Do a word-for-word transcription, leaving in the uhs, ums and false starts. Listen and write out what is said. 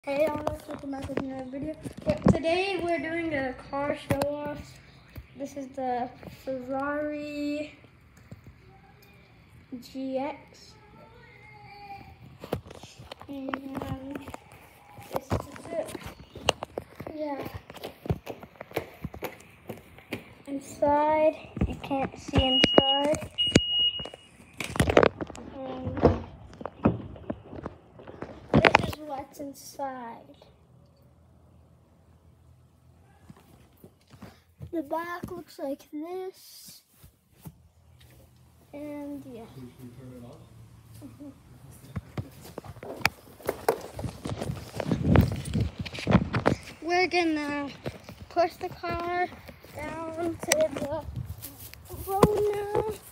Hey, I want to welcome back with another video. But today we're doing a car show off. This is the Ferrari G X. And this is it. Yeah. Inside, you can't see inside. And this is what's inside. The back looks like this. And yeah. Can you turn it off? Mm-hmm. We're gonna push the car down to the road now.